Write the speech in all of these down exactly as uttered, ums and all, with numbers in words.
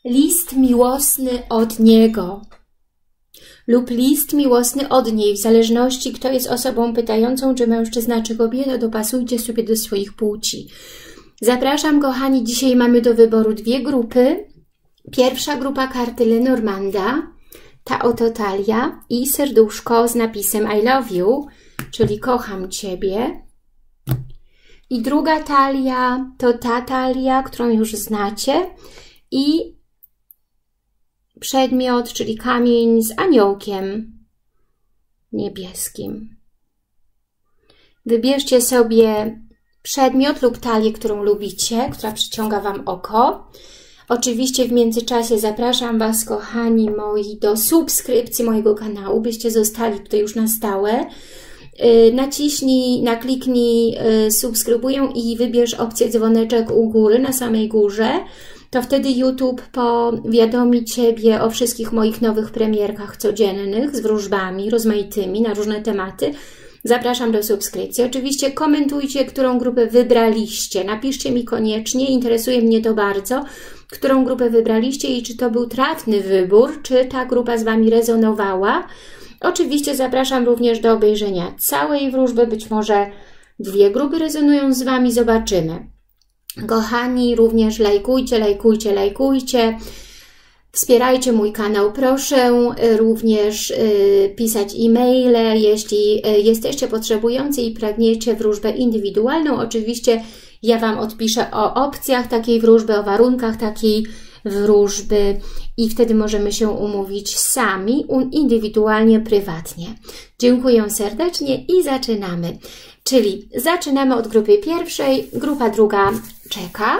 list miłosny od niego lub list miłosny od niej, w zależności kto jest osobą pytającą, czy mężczyzna, czy kobieta, dopasujcie sobie do swoich płci. Zapraszam, kochani, dzisiaj mamy do wyboru dwie grupy. Pierwsza grupa karty Lenormanda, ta oto talia i serduszko z napisem I love you, czyli kocham Ciebie. I druga talia to ta talia, którą już znacie i przedmiot, czyli kamień z aniołkiem niebieskim. Wybierzcie sobie przedmiot lub talię, którą lubicie, która przyciąga Wam oko. Oczywiście w międzyczasie zapraszam Was, kochani moi, do subskrypcji mojego kanału, byście zostali tutaj już na stałe. Naciśnij, nakliknij subskrybuję i wybierz opcję dzwoneczek u góry, na samej górze. To wtedy YouTube powiadomi Ciebie o wszystkich moich nowych premierkach codziennych z wróżbami rozmaitymi na różne tematy. Zapraszam do subskrypcji. Oczywiście komentujcie, którą grupę wybraliście. Napiszcie mi koniecznie, interesuje mnie to bardzo, którą grupę wybraliście i czy to był trafny wybór, czy ta grupa z Wami rezonowała. Oczywiście zapraszam również do obejrzenia całej wróżby. Być może dwie grupy rezonują z Wami, zobaczymy. Kochani, również lajkujcie, lajkujcie, lajkujcie. Wspierajcie mój kanał, proszę również y, pisać e-maile, jeśli y, jesteście potrzebujący i pragniecie wróżbę indywidualną. Oczywiście ja Wam odpiszę o opcjach takiej wróżby, o warunkach takiej wróżby i wtedy możemy się umówić sami, indywidualnie, prywatnie. Dziękuję serdecznie i zaczynamy. Czyli zaczynamy od grupy pierwszej, grupa druga czeka.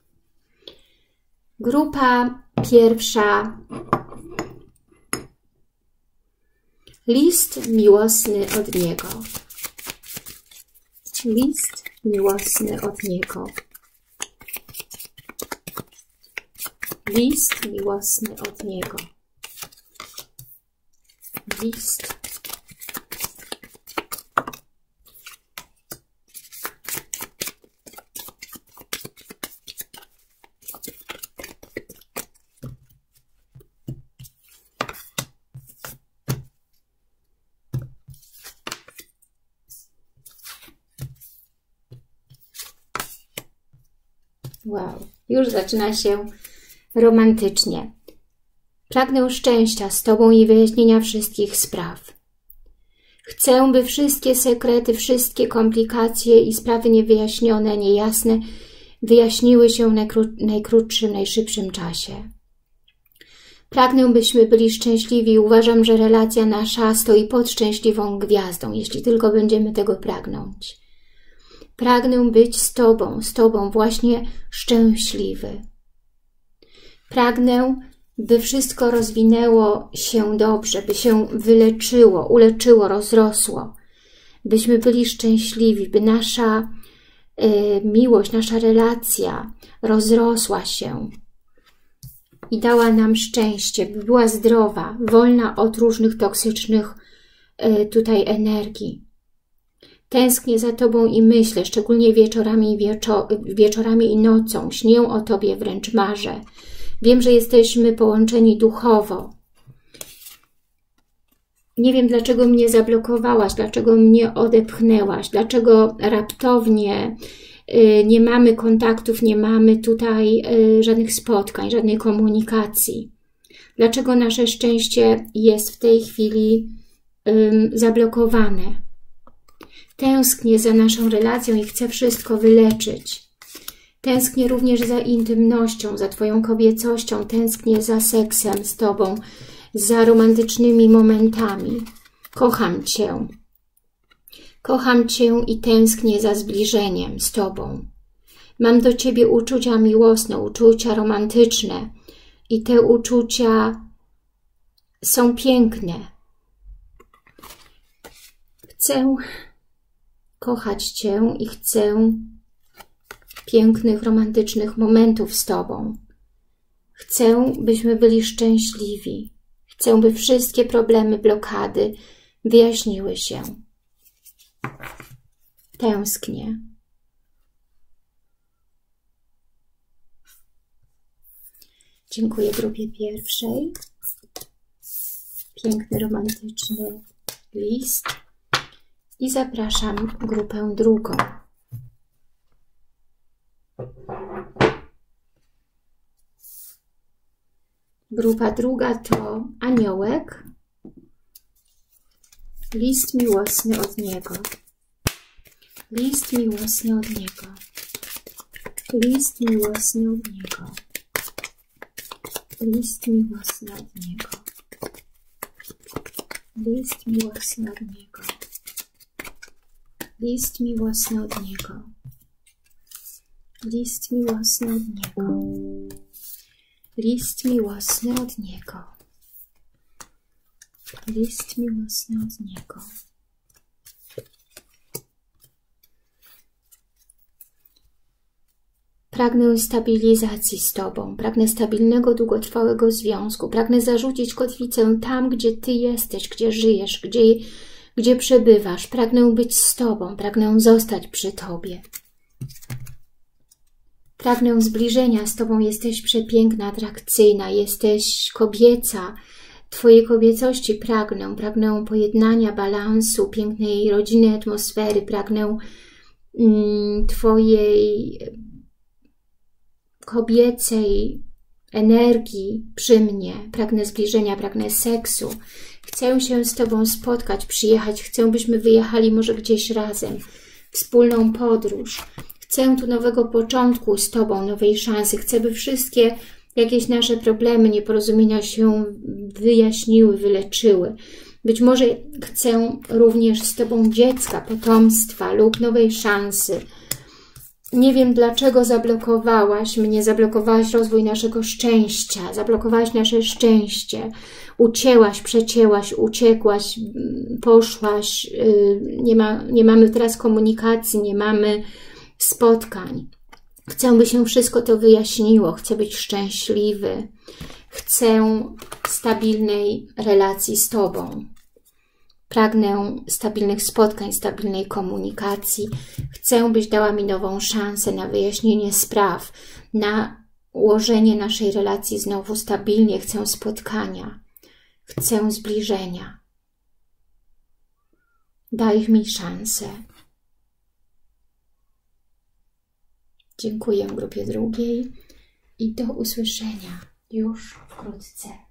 Grupa pierwsza, list miłosny od niego. List miłosny od niego. List miłosny od niego. List. Wow, już zaczyna się romantycznie. Pragnę szczęścia z Tobą i wyjaśnienia wszystkich spraw. Chcę, by wszystkie sekrety, wszystkie komplikacje i sprawy niewyjaśnione, niejasne wyjaśniły się w najkró najkrótszym, najszybszym czasie. Pragnę, byśmy byli szczęśliwi. Uważam, że relacja nasza stoi pod szczęśliwą gwiazdą, jeśli tylko będziemy tego pragnąć. Pragnę być z Tobą, z Tobą właśnie szczęśliwy. Pragnę, by wszystko rozwinęło się dobrze, by się wyleczyło, uleczyło, rozrosło, byśmy byli szczęśliwi, by nasza y, miłość, nasza relacja rozrosła się i dała nam szczęście, by była zdrowa, wolna od różnych toksycznych y, tutaj energii. Tęsknię za Tobą i myślę, szczególnie wieczorami, wieczo wieczorami i nocą. Śnię o Tobie, wręcz marzę. Wiem, że jesteśmy połączeni duchowo. Nie wiem, dlaczego mnie zablokowałaś, dlaczego mnie odepchnęłaś, dlaczego raptownie y, nie mamy kontaktów, nie mamy tutaj y, żadnych spotkań, żadnej komunikacji. Dlaczego nasze szczęście jest w tej chwili y, zablokowane. Tęsknię za naszą relacją i chcę wszystko wyleczyć. Tęsknię również za intymnością, za Twoją kobiecością. Tęsknię za seksem z Tobą, za romantycznymi momentami. Kocham Cię. Kocham Cię i tęsknię za zbliżeniem z Tobą. Mam do Ciebie uczucia miłosne, uczucia romantyczne i te uczucia są piękne. Chcę kochać Cię i chcę pięknych, romantycznych momentów z Tobą. Chcę, byśmy byli szczęśliwi. Chcę, by wszystkie problemy, blokady wyjaśniły się. Tęsknię. Dziękuję grupie pierwszej. Piękny, romantyczny list. I zapraszam grupę drugą. Grupa druga to aniołek. List miłosny od niego. List miłosny od niego. List miłosny od niego. List miłosny od niego. List miłosny od niego. List miłosny od niego. List miłosny od niego. List miłosny od niego. List miłosny od niego. Pragnę stabilizacji z Tobą, pragnę stabilnego, długotrwałego związku, pragnę zarzucić kotwicę tam, gdzie Ty jesteś, gdzie żyjesz, gdzie, gdzie przebywasz. Pragnę być z Tobą, pragnę zostać przy Tobie. Pragnę zbliżenia z Tobą, jesteś przepiękna, atrakcyjna, jesteś kobieca. Twojej kobiecości pragnę, pragnę pojednania, balansu, pięknej rodzinnej atmosfery, pragnę mm, Twojej kobiecej energii przy mnie, pragnę zbliżenia, pragnę seksu. Chcę się z Tobą spotkać, przyjechać, chcę, byśmy wyjechali może gdzieś razem, wspólną podróż. Chcę tu nowego początku z Tobą, nowej szansy. Chcę, by wszystkie jakieś nasze problemy, nieporozumienia się wyjaśniły, wyleczyły. Być może chcę również z Tobą dziecka, potomstwa lub nowej szansy. Nie wiem, dlaczego zablokowałaś mnie, zablokowałaś rozwój naszego szczęścia, zablokowałaś nasze szczęście, ucięłaś, przecięłaś, uciekłaś, poszłaś, nie, ma, nie mamy teraz komunikacji, nie mamy spotkań. Chcę, by się wszystko to wyjaśniło, chcę być szczęśliwy, chcę stabilnej relacji z Tobą. Pragnę stabilnych spotkań, stabilnej komunikacji. Chcę, byś dała mi nową szansę na wyjaśnienie spraw, na ułożenie naszej relacji znowu stabilnie. Chcę spotkania, chcę zbliżenia. Daj mi szansę. Dziękuję grupie drugiej i do usłyszenia już wkrótce.